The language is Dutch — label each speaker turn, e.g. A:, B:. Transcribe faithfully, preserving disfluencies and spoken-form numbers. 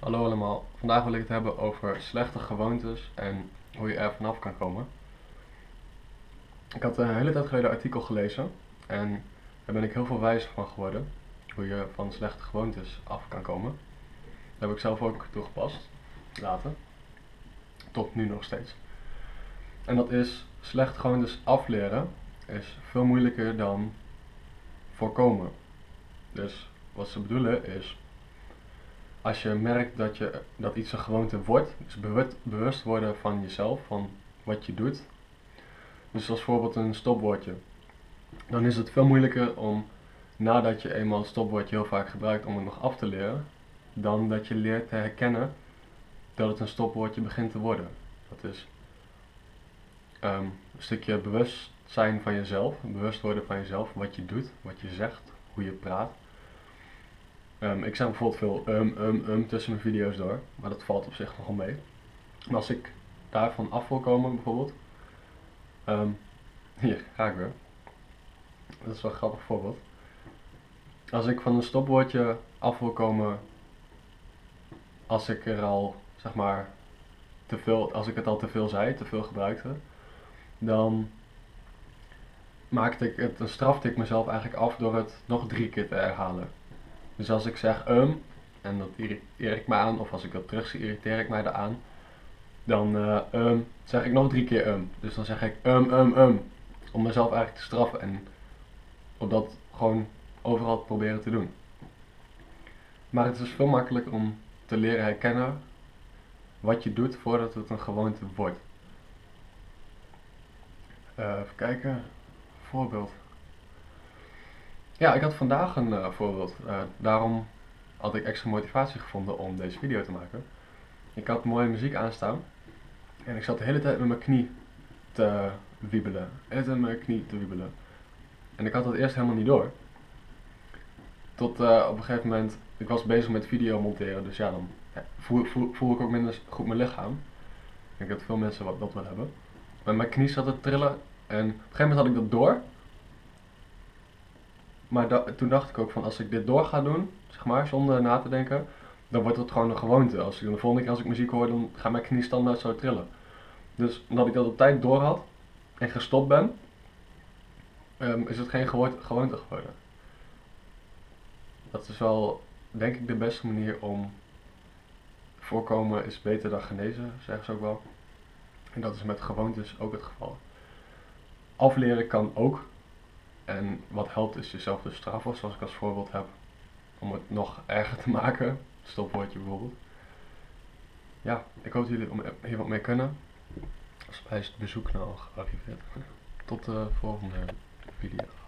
A: Hallo allemaal, vandaag wil ik het hebben over slechte gewoontes en hoe je er vanaf kan komen. Ik had een hele tijd geleden een artikel gelezen en daar ben ik heel veel wijzer van geworden, hoe je van slechte gewoontes af kan komen. Dat heb ik zelf ook toegepast, later, tot nu nog steeds. En dat is, slechte gewoontes afleren is veel moeilijker dan voorkomen. Dus wat ze bedoelen is, als je merkt dat, je, dat iets een gewoonte wordt, dus bewust, bewust worden van jezelf, van wat je doet. Dus als voorbeeld een stopwoordje. Dan is het veel moeilijker om, nadat je eenmaal het stopwoordje heel vaak gebruikt, om het nog af te leren, dan dat je leert te herkennen dat het een stopwoordje begint te worden. Dat is um, een stukje bewustzijn van jezelf, bewust worden van jezelf, wat je doet, wat je zegt, hoe je praat. Um, ik zeg bijvoorbeeld veel um, um, um tussen mijn video's door, maar dat valt op zich nogal mee. En als ik daarvan af wil komen bijvoorbeeld, um, hier ga ik weer. Dat is wel een grappig voorbeeld. Als ik van een stopwoordje af wil komen, als ik er al, zeg maar, te veel, als ik het al te veel zei, te veel gebruikte, dan maakte ik het, dan strafte ik mezelf eigenlijk af door het nog drie keer te herhalen. Dus als ik zeg um, en dat irriteer ik me aan, of als ik dat terug zie, irriteer ik mij eraan, dan uh, um, zeg ik nog drie keer um. Dus dan zeg ik um, um, um, om mezelf eigenlijk te straffen en op dat gewoon overal proberen te doen. Maar het is dus veel makkelijker om te leren herkennen wat je doet voordat het een gewoonte wordt. Uh, even kijken, voorbeeld. Ja, ik had vandaag een uh, voorbeeld. Uh, daarom had ik extra motivatie gevonden om deze video te maken. Ik had mooie muziek aanstaan en ik zat de hele tijd met mijn knie te wiebelen. De hele tijd met mijn knie te wiebelen. En ik had dat eerst helemaal niet door. Tot uh, op een gegeven moment, ik was bezig met video monteren, dus ja, dan ja, voel, voel, voel ik ook minder goed mijn lichaam. Ik denk dat veel mensen wat dat wel hebben. Maar mijn knie zat te trillen en op een gegeven moment had ik dat door. Maar da toen dacht ik ook van, als ik dit door ga doen, zeg maar, zonder na te denken, dan wordt het gewoon een gewoonte. Als ik, de volgende keer als ik muziek hoor, dan gaat mijn knie standaard zo trillen. Dus omdat ik dat op tijd door had en gestopt ben, um, is het geen gewoonte geworden. Dat is wel, denk ik, de beste manier om voorkomen is beter dan genezen, zeggen ze ook wel. En dat is met gewoontes ook het geval. Afleren kan ook. En wat helpt is jezelf dus straffen, zoals ik als voorbeeld heb. Om het nog erger te maken. Stopwoordje bijvoorbeeld. Ja, ik hoop dat jullie hier wat mee kunnen. Als bij het bezoek nou al gearriveerd. Tot de volgende video.